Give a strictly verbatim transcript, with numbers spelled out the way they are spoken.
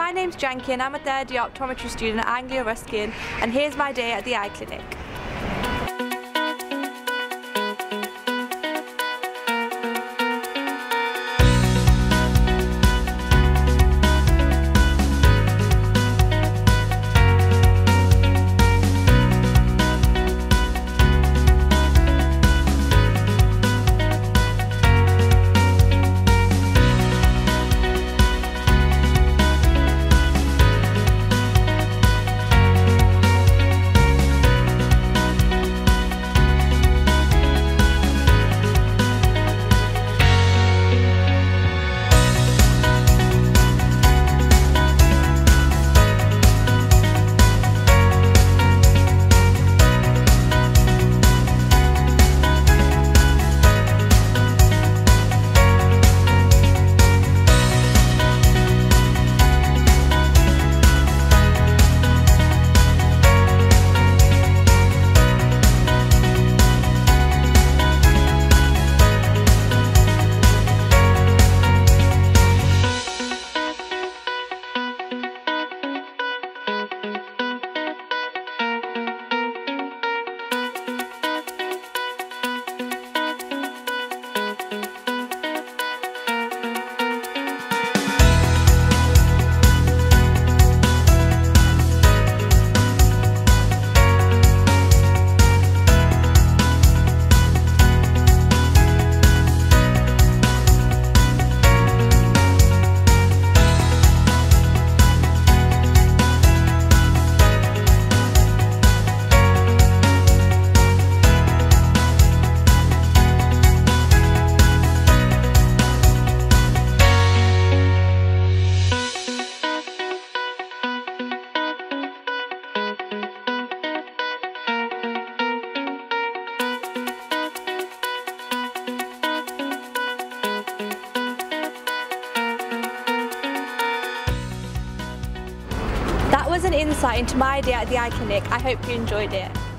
my name's Janaki and I'm a third year optometry student at Anglia Ruskin, and here's my day at the eye clinic. That was an insight into my day at the eye clinic. I hope you enjoyed it.